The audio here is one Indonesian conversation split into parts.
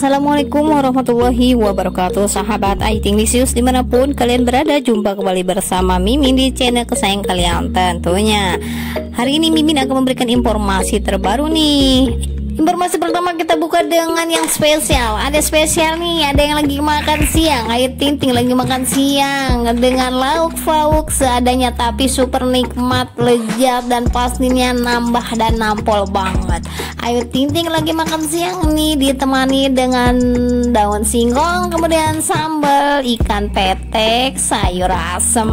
Assalamualaikum warahmatullahi wabarakatuh, sahabat Ayu Ting Lisius dimanapun kalian berada. Jumpa kembali bersama Mimin di channel kesayangan kalian tentunya. Hari ini Mimin akan memberikan informasi terbaru nih. Informasi pertama kita buka dengan yang spesial. Ada spesial nih, ada yang lagi makan siang. Ayu Ting Ting lagi makan siang dengan lauk pauk seadanya, tapi super nikmat, lezat, dan pastinya nambah dan nampol banget. Ayu Ting Ting lagi makan siang nih, ditemani dengan daun singkong, kemudian sambal, ikan petek, sayur asem.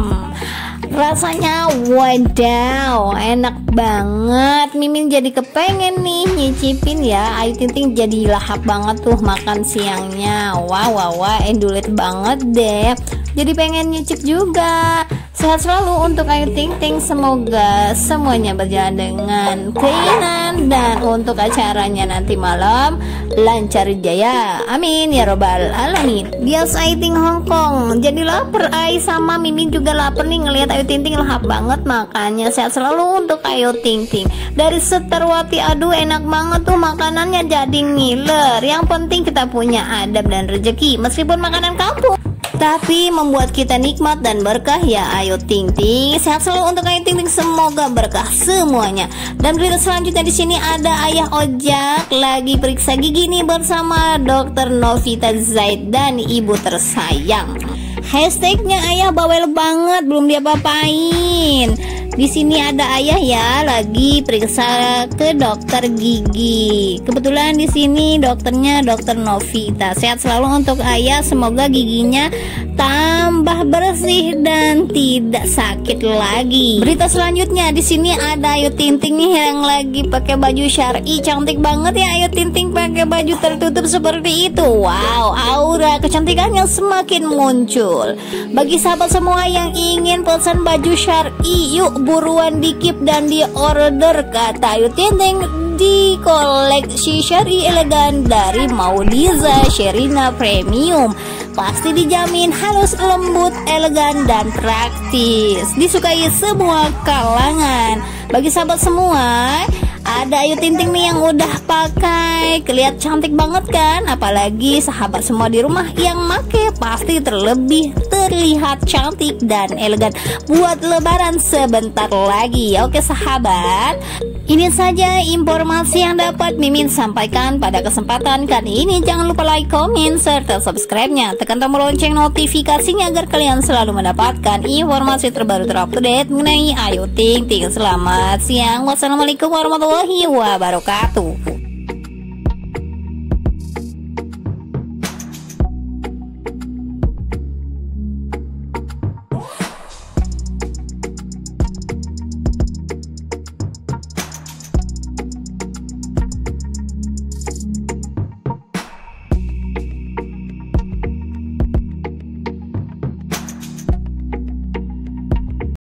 Rasanya wadaw, enak banget. Mimin jadi kepengen nih nyicipin ya. Ayu Ting Ting jadi lahap banget tuh makan siangnya. Wah, endulet banget deh. Jadi pengen nyicip juga. Sehat selalu untuk Ayu Ting Ting. Semoga semuanya berjalan dengan keinginan, dan untuk acaranya nanti malam lancar jaya. Amin ya robbal alamin. Biasa Ayu Ting Hongkong. Jadi lapar Ay, sama Mimin juga lapar nih ngelihat Ayu Ting Ting lahap banget makannya. Sehat selalu untuk Ayu Ting Ting. Dari Seterwati, aduh enak banget tuh makanannya, jadi ngiler. Yang penting kita punya adab dan rezeki, meskipun makanan kampung tapi membuat kita nikmat dan berkah ya Ayu Ting Ting. Sehat selalu untuk Ayu Ting Ting, semoga berkah semuanya. Dan berita selanjutnya di sini ada Ayah Ojak lagi periksa gigi nih bersama Dokter Novita Zaid dan ibu tersayang. Hashtagnya ayah bawel banget, belum diapa-apain. Di sini ada ayah ya lagi periksa ke dokter gigi. Kebetulan di sini dokternya Dokter Novita. Sehat selalu untuk ayah, semoga giginya tambah bersih dan tidak sakit lagi. Berita selanjutnya di sini ada Ayu Ting Ting nih yang lagi pakai baju syar'i. Cantik banget ya Ayu Ting Ting pakai baju tertutup seperti itu. Wow, aura kecantikannya semakin muncul. Bagi sahabat semua yang ingin pesan baju syar'i, yuk buruan dikip dan di order, kata Ayu Ting Ting, di koleksi syar'i elegan dari Maudiza Sherina Premium. Pasti dijamin halus, lembut, elegan, dan praktis, disukai semua kalangan. Bagi sahabat semua, ada Ayu Ting Ting nih yang udah pakai, kelihatan cantik banget kan? Apalagi sahabat semua di rumah yang make pasti terlihat cantik dan elegan buat lebaran sebentar lagi. Oke sahabat, ini saja informasi yang dapat Mimin sampaikan pada kesempatan kali ini. Jangan lupa like, komen, serta subscribe-nya. Tekan tombol lonceng notifikasinya agar kalian selalu mendapatkan informasi terbaru terupdate mengenai Ayu Ting Ting. Selamat siang. Wassalamualaikum warahmatullahi wabarakatuh.